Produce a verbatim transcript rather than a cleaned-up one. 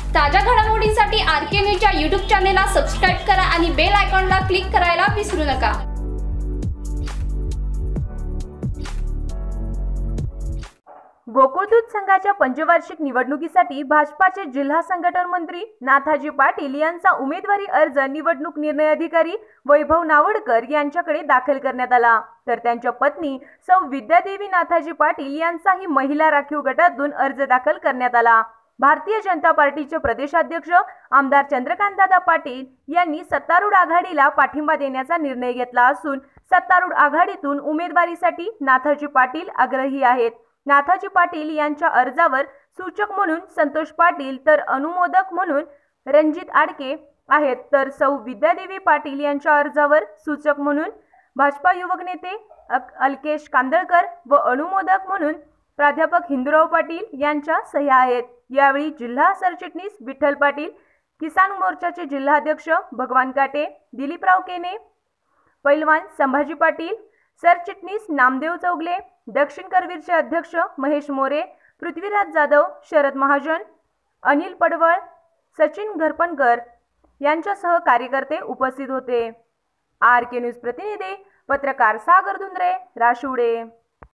ताज्या घडामोडींसाठी आर के न्यूजच्या यूट्यूब चॅनेलला सबस्क्राइब करा आणि बेल आयकॉनला क्लिक करायला विसरू नका। गोकुळदूत संघाच्या पंचवार्षिक निवडणुकीसाठी भाजपाचे जिल्हा संघटन मंत्री नाथाजी पाटील यांचा उमेदवारी अर्ज निवडणूक निर्णय अधिकारी वैभव नावडकर यांच्याकडे दाखल करण्यात आला। तर त्यांच्या पत्नी सौ विद्यादेवी नाथाजी पाटील यांचाही महिला राखीव गटातून अर्ज दाखल करण्यात आला। भारतीय जनता पार्टीचे प्रदेशाध्यक्ष आमदार चंद्रकांतदादा पाटील यांनी सत्तारूढ आघाडीला पाठिंबा देण्याचा निर्णय घेतला असून सत्तारूढ आघाडीतून उमेदवारीसाठी नाथाजी पाटील आग्रही आहेत। नाथाजी पाटील यांच्या अर्जावर सूचक म्हणून संतोष पाटील तर अनुमोदक म्हणून रणजित आडके आहेत, तर सौ विद्यादेवी पाटील यांच्या अर्जावर सूचक म्हणून भाजपा युवक नेते अलकेश कांदळकर व अनुमोदक म्हणून प्राध्यापक हिंदूराव पाटील यांच्या सह्या आहेत। यावेळी जिल्हा सरचिटणीस विठ्ठल पाटील, किसान मोर्चाचे जिल्हाध्यक्ष भगवान काटे, दिलीपराव केने, पैलवान संभाजी पाटील, सरचिटणीस नामदेव चौगले, दक्षिण करवीरचे अध्यक्ष महेश मोरे, पृथ्वीराज जाधव, शरद महाजन, अनिल पडवळ, सचिन घरपणकर यांच्यासह कार्यकर्ते उपस्थित होते। आर के न्यूज प्रतिनिधी पत्रकार सागर धुंद्रे, राशिवडे।